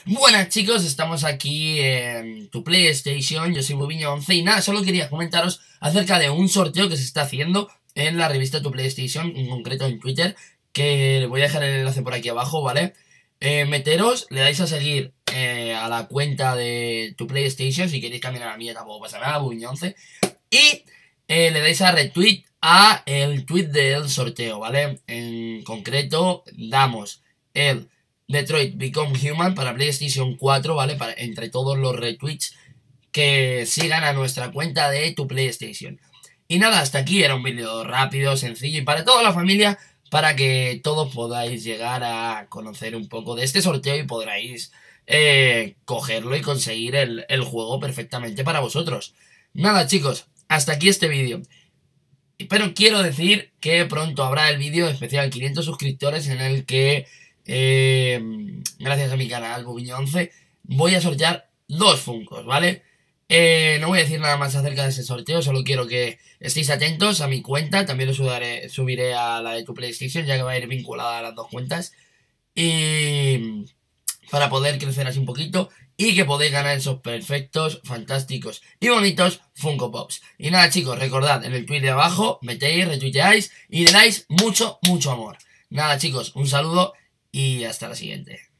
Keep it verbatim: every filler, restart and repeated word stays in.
Buenas chicos, estamos aquí en tu PlayStation, yo soy Bobiño once y nada, solo quería comentaros acerca de un sorteo que se está haciendo en la revista Tu PlayStation, en concreto en Twitter, que voy a dejar el enlace por aquí abajo, ¿vale? Eh, meteros, le dais a seguir eh, a la cuenta de Tu PlayStation, si queréis también a la mía tampoco pasa nada, Bobiño once, y eh, le dais a retweet a el tweet del sorteo, ¿vale? En concreto, damos el Detroit Become Human para PlayStation cuatro, ¿vale? Para, entre todos los retweets que sigan a nuestra cuenta de Tu PlayStation. Y nada, hasta aquí era un vídeo rápido, sencillo y para toda la familia, para que todos podáis llegar a conocer un poco de este sorteo y podráis eh, cogerlo y conseguir el, el juego perfectamente para vosotros. Nada chicos, hasta aquí este vídeo. Pero quiero decir que pronto habrá el vídeo especial quinientos suscriptores en el que, eh, gracias a mi canal Bobiño once, voy a sortear dos Funkos, ¿vale? Eh, no voy a decir nada más acerca de ese sorteo, solo quiero que estéis atentos a mi cuenta, también lo subiré, subiré a la de Tu PlayStation, ya que va a ir vinculada a las dos cuentas. Y para poder crecer así un poquito y que podéis ganar esos perfectos, fantásticos y bonitos Funko Pops. Y nada chicos, recordad, en el tweet de abajo metéis, retuiteáis y le dais mucho, mucho amor. Nada chicos, un saludo y hasta la siguiente.